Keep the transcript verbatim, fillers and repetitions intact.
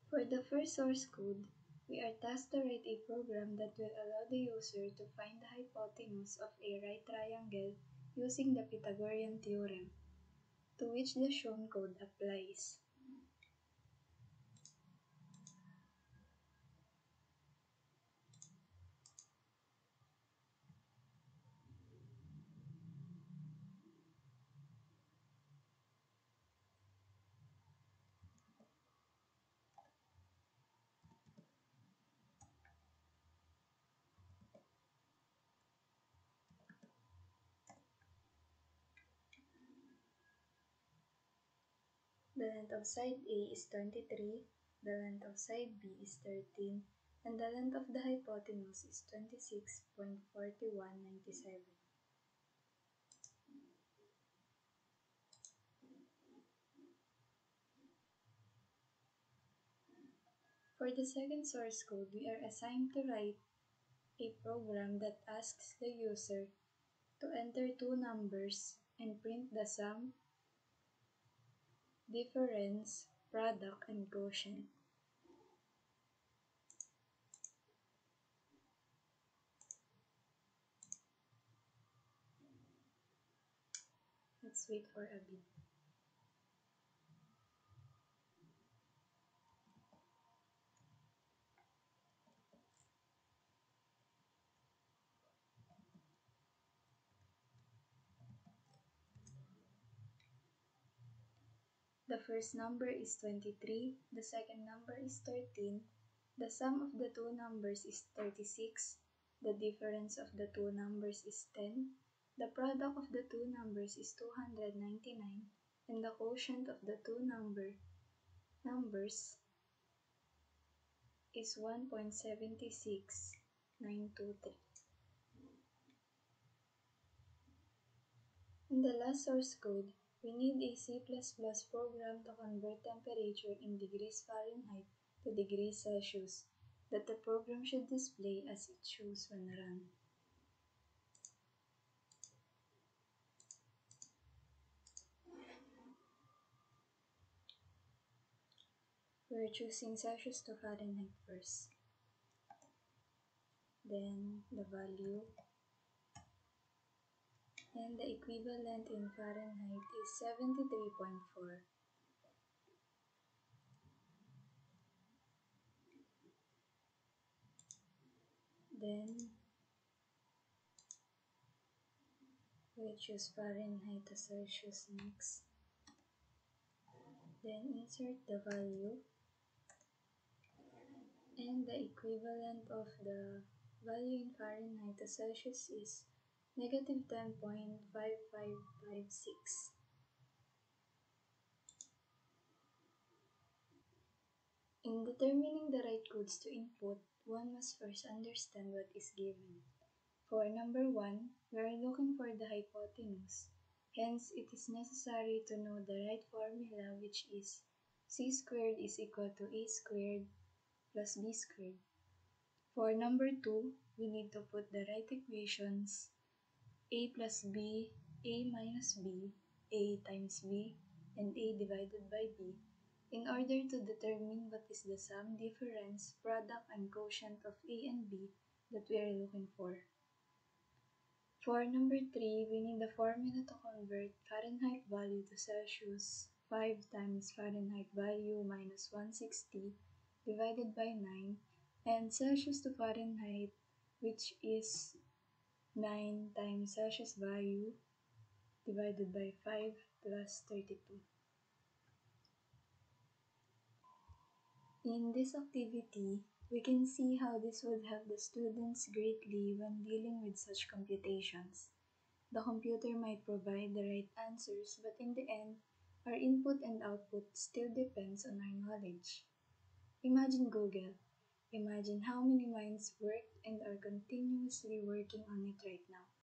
For the first source code, we are tasked to write a program that will allow the user to find the hypotenuse of a right triangle using the Pythagorean theorem, to which the shown code applies. The length of side A is twenty-three, the length of side B is thirteen, and the length of the hypotenuse is twenty-six point four one nine seven. For the second source code, we are assigned to write a program that asks the user to enter two numbers and print the sum, difference, product, and quotient. Let's wait for a bit. The first number is twenty-three, the second number is thirteen, the sum of the two numbers is thirty-six, the difference of the two numbers is ten, the product of the two numbers is two hundred ninety-nine, and the quotient of the two number numbers is one point seven six nine two three. In the last source code, we need a C plus plus program to convert temperature in degrees Fahrenheit to degrees Celsius that the program should display as it shows when run. We are choosing Celsius to Fahrenheit first. Then the value, and the equivalent in Fahrenheit is seventy-three point four. Then we choose Fahrenheit to Celsius next. Then insert the value, and the equivalent of the value in Fahrenheit to Celsius is negative ten point five five five six. In determining the right codes to input, one must first understand what is given. For number one, we are looking for the hypotenuse. Hence, it is necessary to know the right formula, which is c squared is equal to a squared plus b squared. For number two, we need to put the right equations, a plus b, a minus b, a times b, and a divided by b, in order to determine what is the sum, difference, product, and quotient of a and b that we are looking for. For number three, we need the formula to convert Fahrenheit value to Celsius. five times Fahrenheit value minus one hundred sixty divided by nine, and Celsius to Fahrenheit, which is nine times Celsius value divided by five plus thirty-two. In this activity, we can see how this would help the students greatly when dealing with such computations. The computer might provide the right answers, but in the end, our input and output still depends on our knowledge. Imagine Google. Imagine how many minds worked and are continuously working on it right now.